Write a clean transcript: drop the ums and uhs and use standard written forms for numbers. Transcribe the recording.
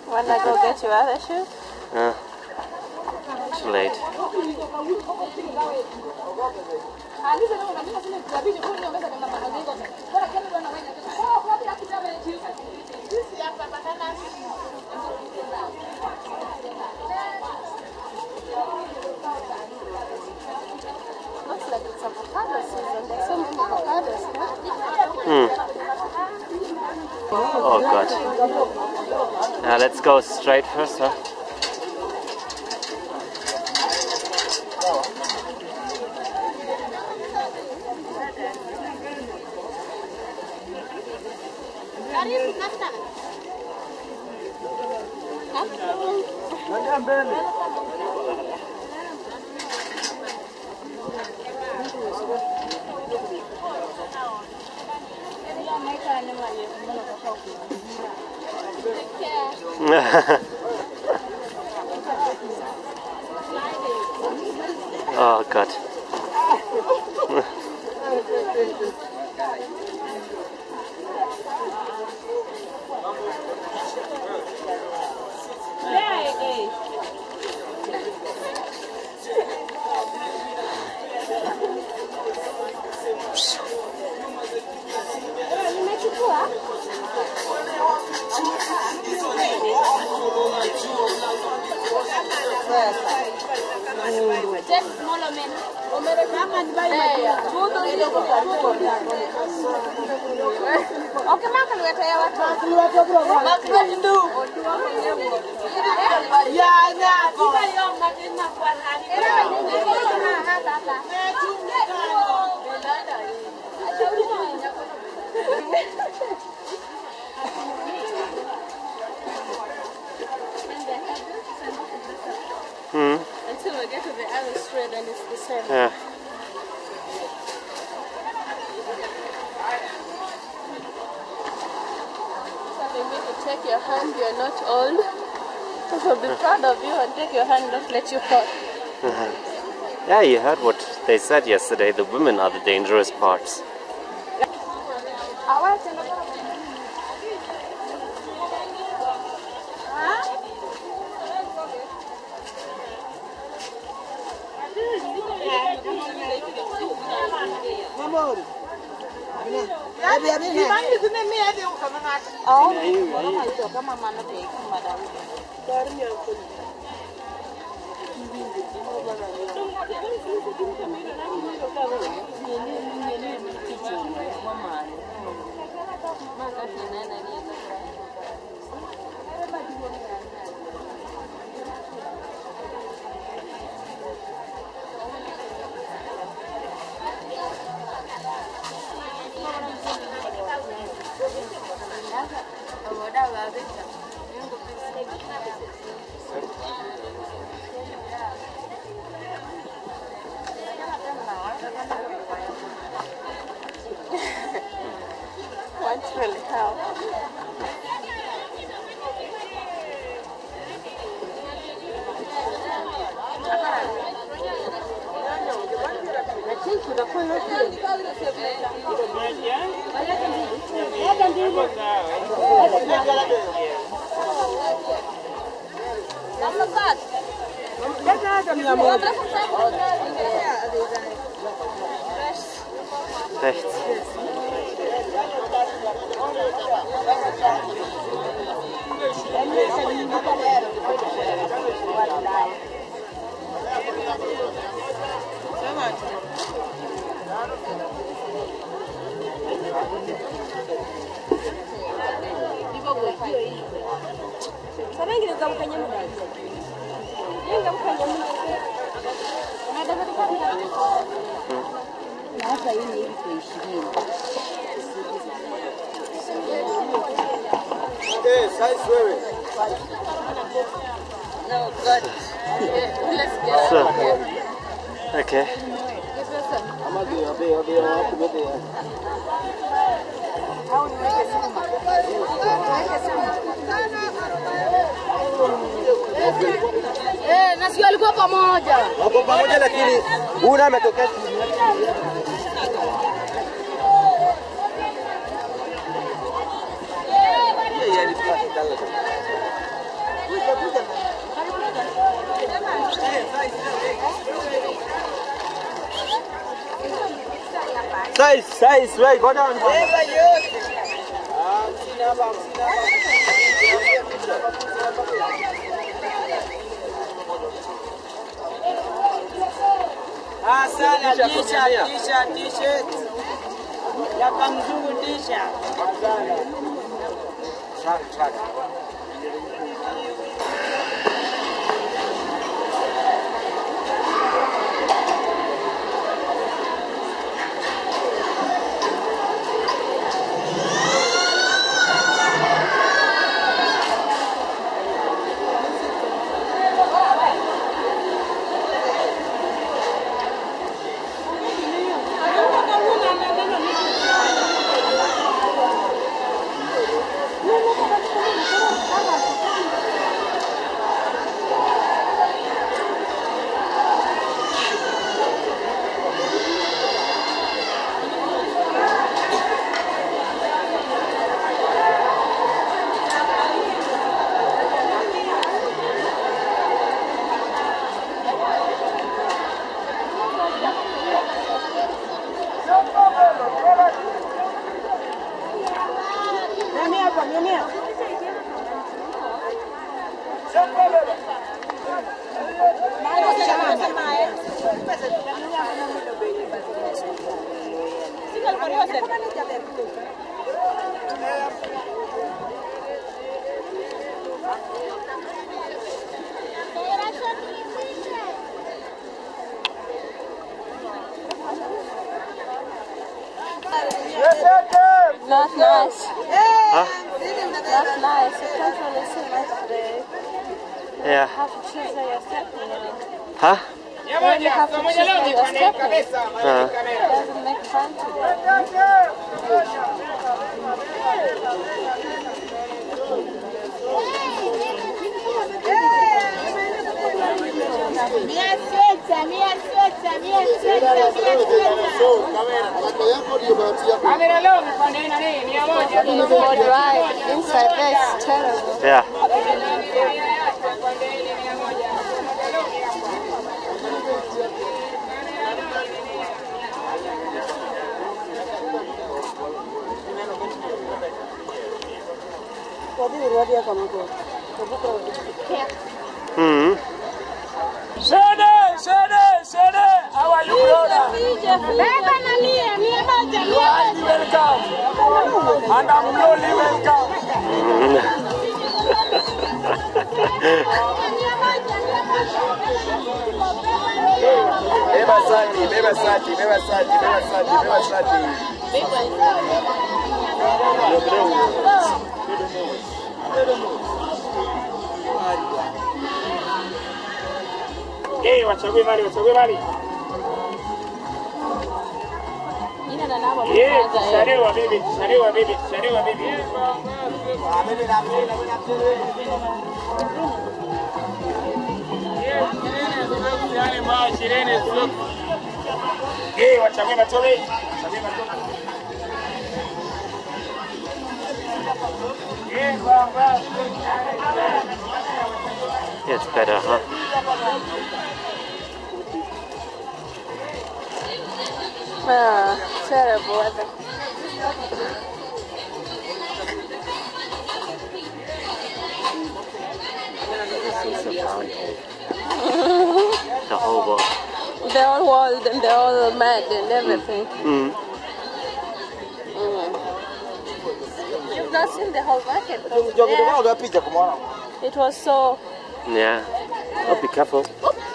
Wanna go get your other shoes? Too late. Looks like it's avocado season. There's so many avocados, huh? Oh God. Now let's go straight first, huh? Oh God. Until we get to the other street and it's the same. Yeah. Take your hand, you're not old. So be proud of you and take your hand, don't let you fall. Yeah, you heard what they said yesterday. The women are the dangerous parts. Won't really help. Rechts. No, good. Let's get So, out of here. okay. Na sio alikuwa pamoja. Wako pamoja lakini una ametokea. Size, right, go down. Sana t-shirt. Ya kamzungu t-shirt. Track. Not nice. Huh? Not nice. You can't really see much today. Yeah. You have to choose where you're stepping in it. Huh? You really have to choose where you're stepping. It doesn't make fun today. Board ride inside there is terrible. Yeah. Shade, how are you, brother? You are highly welcome, and I'm lowly welcome. Beba sati. Hey, wachague mali. Yeah, shariwa bibi. Hey, wachague matobe. It's better, huh? Terrible weather. This is a round hole. The whole world. They're all wild and they're all mad and everything. You've not seen the whole market from there. It was so... Yeah. Oh, be careful. Oop.